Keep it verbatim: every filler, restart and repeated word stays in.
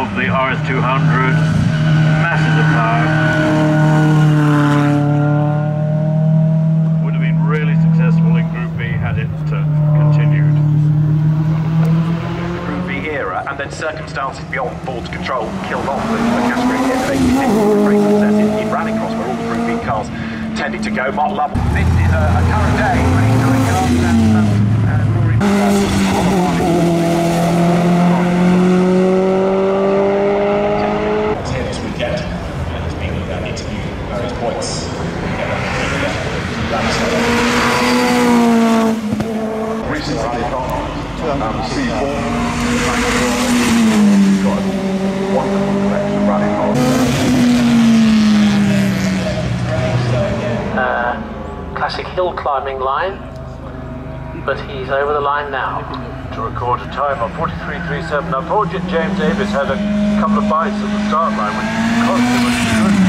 of the R S two hundred, masses of power. Would have been really successful in Group B had it uh, continued. Group B era, and then circumstances beyond Ford's control killed off the, the category hit of eighty-six racing success in, in Rallycross, where all the Group B cars tended to go. Mark Love. This is a, a current day when he's doing cars and um, uh, Rory. Here this weekend, and there's been uh, interviewed at various points. Recent Rallycross, um, C four. Got a wonderful collection of Rallycross. Uh, classic hill climbing line, but he's over the line now. To record a time of forty-three thirty-seven. Now, poor James Davis had a couple of bites at the start line, which cost him a good